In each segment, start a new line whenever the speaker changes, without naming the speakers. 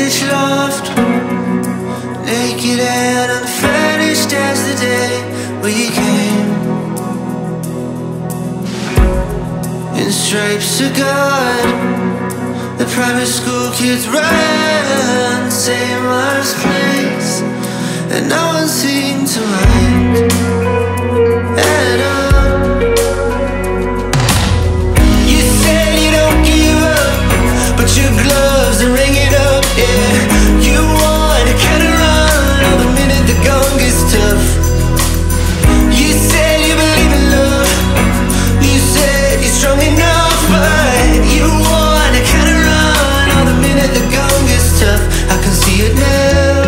Greenwich loft, naked and unfinished as the day we came. In stripes of God, the private school kids ran St. Mark's Place, and no one seemed to mind at all. You said you don't give up, but your gloves are ringing up, yeah. You want to cut and run all the minute the gun gets tough. You said you believe in love, you said you're strong enough, but you want to cut and run all the minute the gun gets tough. I can see it now.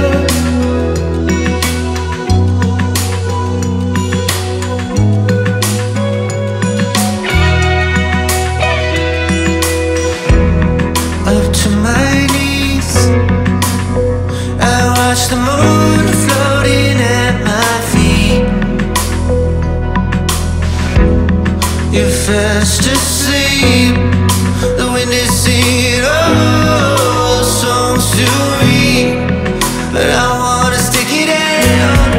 Up to my knees, I watch the moon floating at my feet. You're fast asleep, the wind is singing old songs to me, but I wanna stick it out.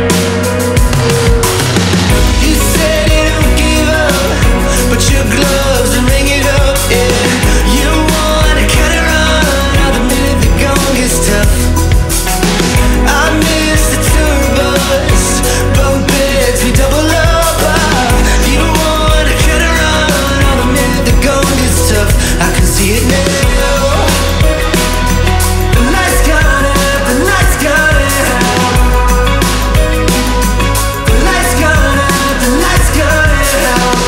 You said you don't give up, but your gloves are ringing up, yeah. You wanna cut and run all the minute the gun gets tough. I miss the tour bus, bunk beds, we double up. You wanna cut and run all the minute the gun gets tough. I can see it now. The light's gone out, the light's gone out. The light's gone out, the light's gone out.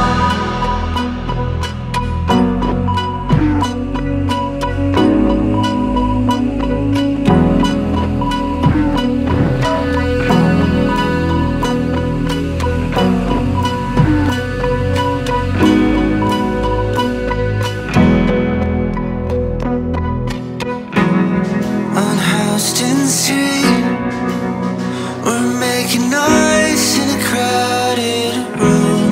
On Houston Street, we're making noise in a crowded room.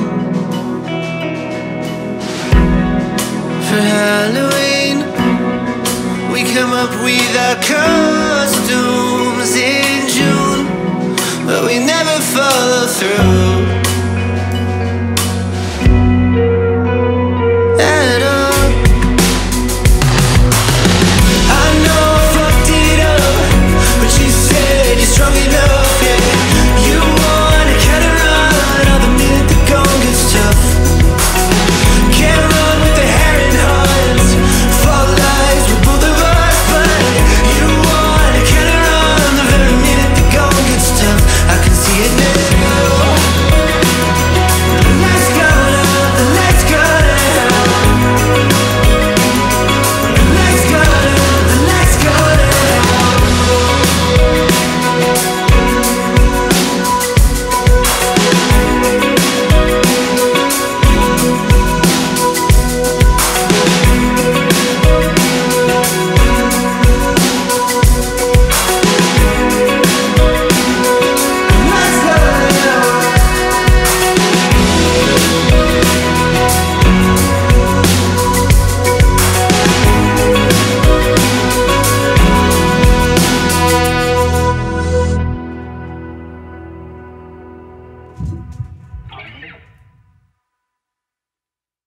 For Halloween, we come up with our costumes in June, but we never follow through at all.